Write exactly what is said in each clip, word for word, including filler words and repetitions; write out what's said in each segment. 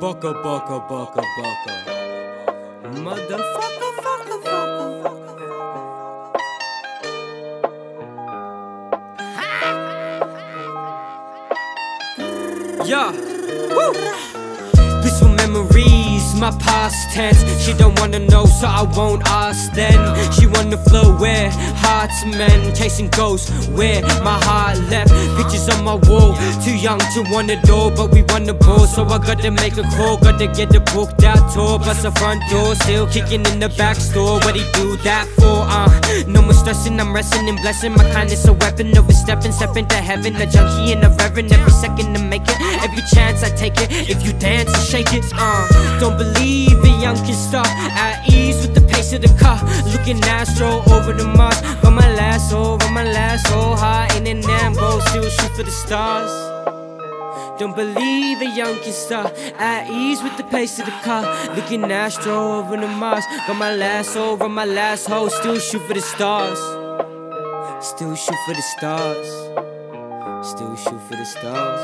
Baka baka baka baka. Motherfucker, fucker, fucker. Yeah. Woo. Peaceful memories, my past tense. She don't wanna know, so I won't ask then. She wanna flow where hearts men, chasing ghosts where my heart left. Pictures on my wall, too young to want it all, but we want the ball, so I gotta make a call. Gotta get the booked out tour, plus the front door still kicking in the back store. What he do that for? Uh, no more stressing, I'm resting and blessing. My kindness a weapon, overstepping, stepping to heaven. A junkie and a reverend, every second to make it. Every chance I take it, if you dance and shake it. Uh, don't believe a young can stop at ease with the pace of the car. Looking astro over the Mars. Got my lasso, got my lasso high in an ambo, still shoot for the stars. Don't believe a young can stop at ease with the pace of the car. Looking astro over the Mars. Got my lasso over my last hole, still shoot for the stars. Still shoot for the stars. Still shoot for the stars.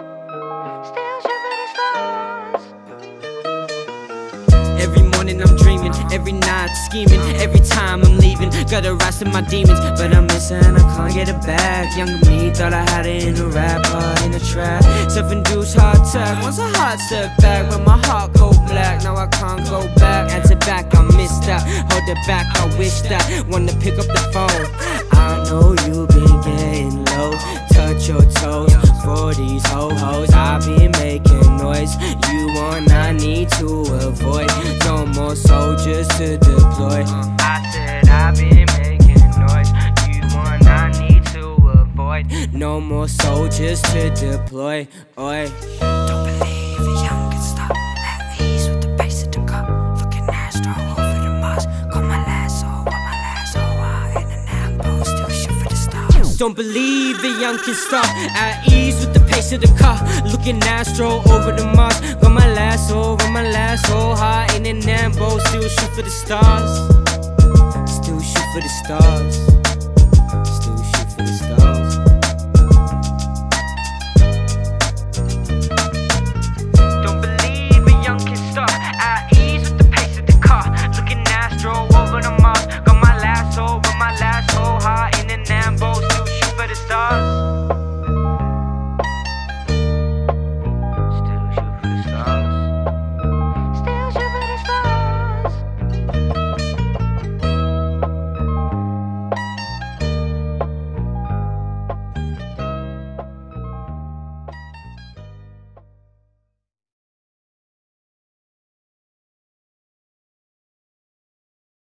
Every morning I'm dreaming, every night scheming, every time I'm leaving, gotta rise to my demons, but I'm missing, I can't get it back. Younger me thought I had it in a rap, heart in a trap. Self-induced heart attack, once a heart step back, but my heart go black, now I can't go back. Answer back, I missed that, hold it back, I wish that, wanna pick up the phone. I know you've been getting low, touch your toes, for these ho-hos, I've been making noise. You want, I need to avoid. No more soldiers to deploy. I said I've been making noise. You want, I need to avoid. No more soldiers to deploy. Oi. Don't believe a young can stop at ease with the pace of the car. Looking astro over the Mars. Got my lasso, got my lasso out in an ambo, still shoot for the stars. Don't believe a young can stop at ease with the pace of the car. Looking astro over the Mars. Got my lasso, got my lasso high in an ambo, still shoot for the stars. Still shoot for the stars.